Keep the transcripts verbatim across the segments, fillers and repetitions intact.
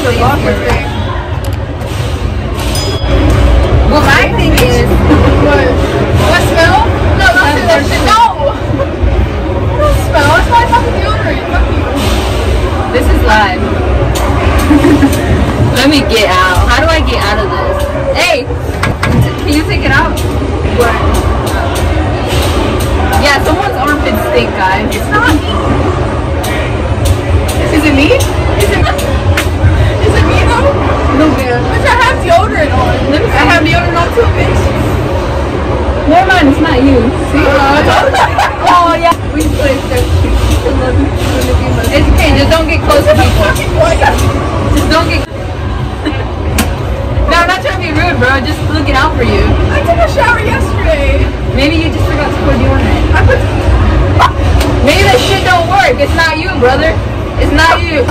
the golfer thing. Well, my thing is, what? What smell? No, don't say that shit. No! Don't smell. It's my fucking deodorant. Fuck you. This is live. Let me get out. How do I get out of this? Hey! Can you take it out? What? Yeah, someone's armpits stink, guys. It's not me. Is it me? Is it Is it me though? No, man. Bitch, I have deodorant on. Let me see. I have deodorant on too, bitch. Never mind, it's not you. See? Uh, oh, yeah. We play sex. It's okay, just don't get close to people. Just don't get No, I'm not trying to be rude, bro. Just looking out for you. I took a shower yesterday. Maybe you just forgot to put deodorant. I put. Maybe that shit don't work. It's not you, brother. It's not you.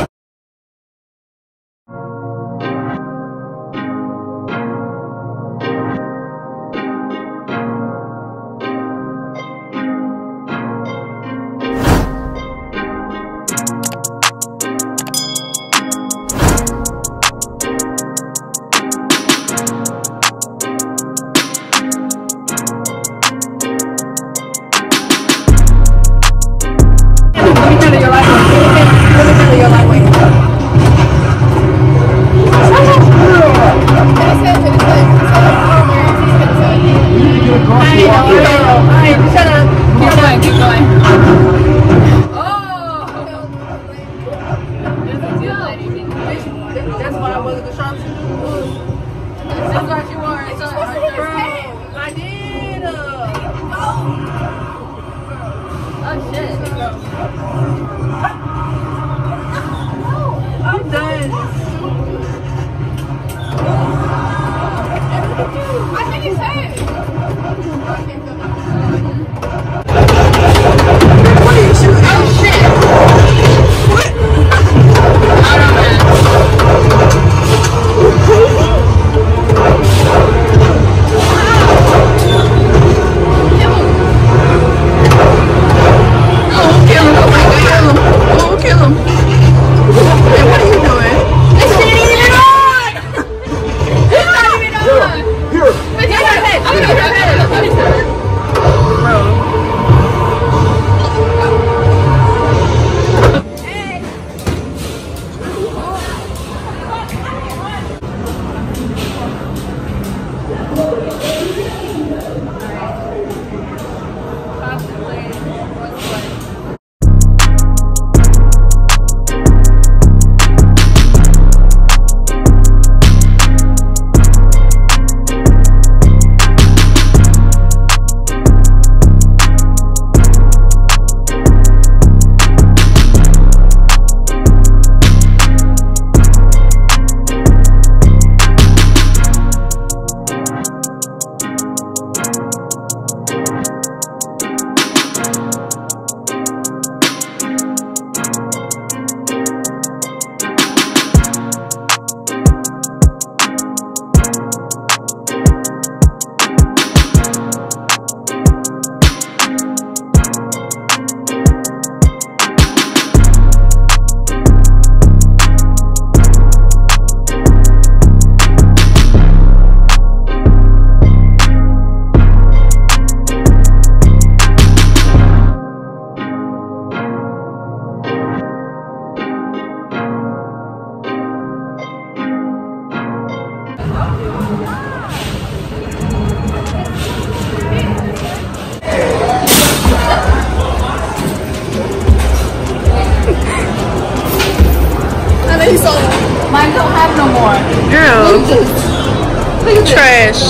Mine don't have no more. Girl. Look at this. Look at Trash.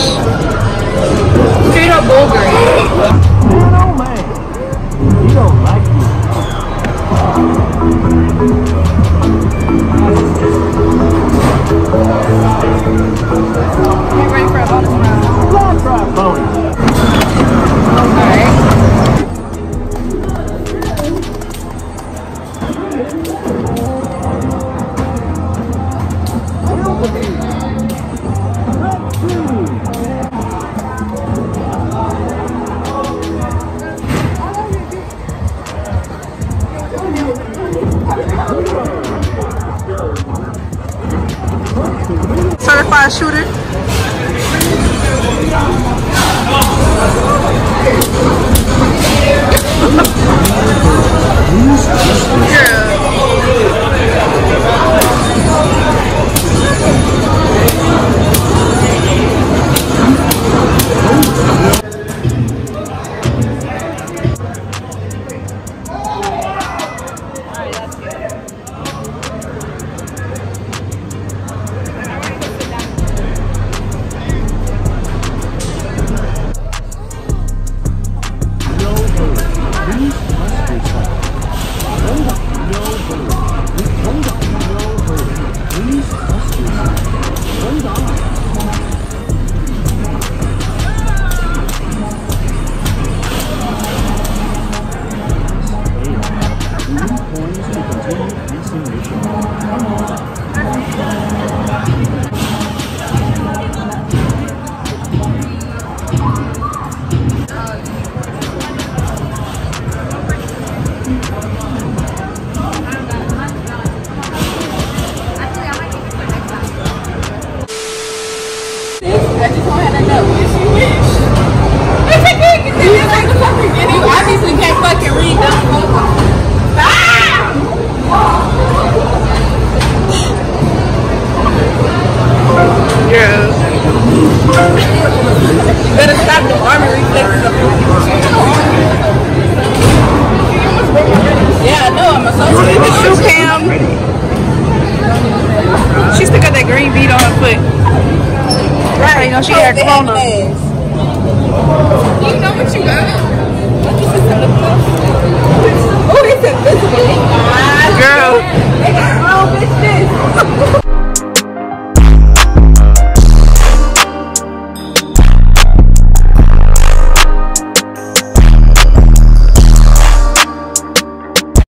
This. Straight up vulgar. Man, oh man. You don't like me. You ready for a bonus round? Fly fry bonus. Alright. certified shooter. She still got that green bead on her foot. Right, you know, she had corona.